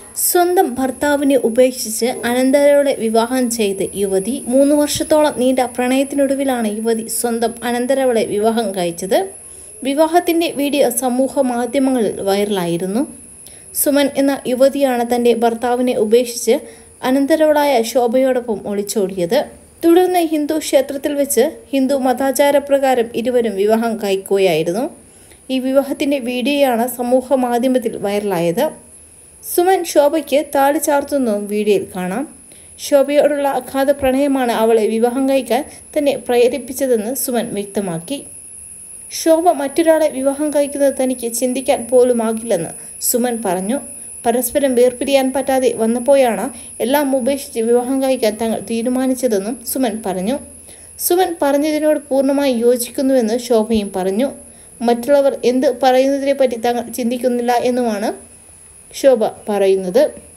സ്വന്തം ഭർത്താവിനെ ഉപേക്ഷിച്ച് അനന്തരവളെ വിവാഹം ചെയ്ത് യുവതി. 3 വർഷത്തോളം നീണ്ട പ്രണയത്തിനൊടുവിലാണ് യുവതി സ്വന്തം അനന്തരവളെ വിവാഹം കഴിച്ചത്. വിവാഹത്തിൻ്റെ വീഡിയോ സമൂഹ മാധ്യമങ്ങളിൽ വൈറലായിരുന്നു. സുമൻ എന്ന യുവതിയാണ് തൻ്റെ ഭർത്താവിനെ ഉപേക്ഷിച്ച് അനന്തരവളായ ശോഭയോടൊപ്പം ഒളിച്ചോടിയത്. തുടർന്ന് ഹിന്ദു ക്ഷേത്രത്തിൽ വെച്ച് ഹിന്ദു മതാചാരപ്രകാരം ഇരുവരും വിവാഹം കഴിക്കുകയായിരുന്നു. ഈ വിവാഹത്തിൻ്റെ വീഡിയോയാണ് സമൂഹ മാധ്യമത്തിൽ വൈറലായത്. സുമൻ ശോഭയ്ക്ക് താലി ചാർത്തുന്നതും വീഡിയോയിൽ കാണാം. ശോഭയോടുള്ള അഗാധ പ്രണയമാണ് അവളെ വിവാഹം കഴിക്കാൻ തന്നെ പ്രേരിപ്പിച്ചതെന്ന് സുമൻ വ്യക്തമാക്കി. ശോഭ മറ്റൊരാളെ വിവാഹം കഴിക്കുന്നത് തനിക്ക് ചിന്തിക്കാൻ പോലുമാകില്ലെന്ന് സുമൻ പറഞ്ഞു. പരസ്പരം വേർപിരിയാൻ പറ്റാതെ വന്നപ്പോഴാണ് എല്ലാം ഉപേക്ഷിച്ച് വിവാഹം കഴിക്കാൻ തങ്ങൾ തീരുമാനിച്ചതെന്നും സുമൻ പറഞ്ഞു. സുമൻ പറഞ്ഞതിനോട് പൂർണ്ണമായി യോജിക്കുന്നുവെന്ന് ശോഭയും പറഞ്ഞു. മറ്റുള്ളവർ എന്ത് പറയുന്നതിനെപ്പറ്റി തങ്ങൾ ചിന്തിക്കുന്നില്ല എന്നുമാണ് ശോഭ പറയുന്നത്.